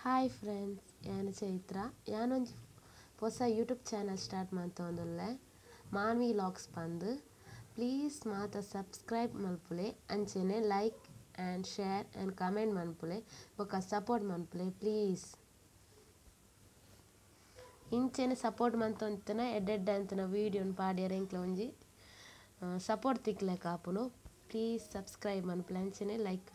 Hi friends, ನಾನು ಚೈತ್ರ. ನಾನೊಂದು ಹೊಸ ಯೂಟ್ಯೂಬ್ ಚಾನಲ್ ಸ್ಟಾರ್ಟ್ ಮಾಡ್ತೊಂದುಲ್ಲೆ ಮಾನ್ವಿ ಲಾಗ್ಸ್ ಬಂದು. ಪ್ಲೀಸ್ ಮಾತ ಸಬ್ಸ್ಕ್ರೈಬ್ ಮಲ್ಪುಲೆ, ಅಂಚೆನೆ like and share and comment ಮನ್ಪುಲೆ ಬೊಕ್ಕ ಸಪೋರ್ಟ್ ಮನ್ಪುಲೆ ಪ್ಲೀಸ್. ಇಂಚೆನೆ ಸಪೋರ್ಟ್ ಮಂತೊಂತನ ಎಡ್ಡೆಡ್ಡೆ ಅಂತನ ವೀಡಿಯೋನ ಪಾಡ್ಯರ ಎಂಕ್ಲ ಒಂಜಿ ಸಪೋರ್ಟ್ ತಿಕ್ಲೆ ಕಾಪುನು. ಪ್ಲೀಸ್ ಸಬ್ಸ್ಕ್ರೈಬ್ ಮನ್ಪುಲೆ, ಅಂಚೆನೆ ಲೈಕ್.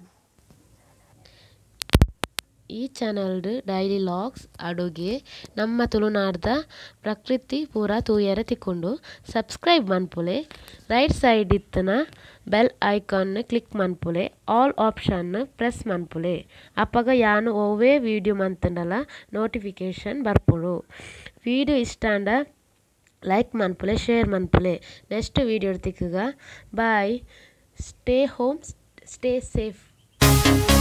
ಈ ಚಾನಲ್ಡು ಡೈಲಿ ಲಾಗ್ಸ್ ಅಡುಗೆ ನಮ್ಮ ತುಳುನಾಡ್ದ ಪ್ರಕೃತಿ ಪೂರ ತೂಯರೆ ತಿಕ್ಕೊಂಡು ಸಬ್ಸ್ಕ್ರೈಬ್ ಮನ್ಪುಲೆ. ರೈಟ್ ಸೈಡ್ ಇತ್ತನ ಬೆಲ್ ಐಕಾನ್ ಕ್ಲಿಕ್ ಮನ್ಪುಲೆ, ಆಲ್ ಆಪ್ಷನ್ ಪ್ರೆಸ್ ಮನ್ಪುಲೆ. ಅಪ್ಪಗ ಯಾನು ಓವೇ ವಿಡಿಯೋ ಮಂತಂಡಲ ನೋಟಿಫಿಕೇಶನ್ ಬರ್ಪುಡು. ವಿಡಿಯೋ ಇಷ್ಟಾಂಡ ಲೈಕ್ ಮನ್ಪುಲೆ, ಶೇರ್ ಮನ್ಪುಲೆ. ನೆಕ್ಸ್ಟ್ ವಿಡಿಯೋ ತಿಕ್ಕುಗ bye. Stay home, stay safe.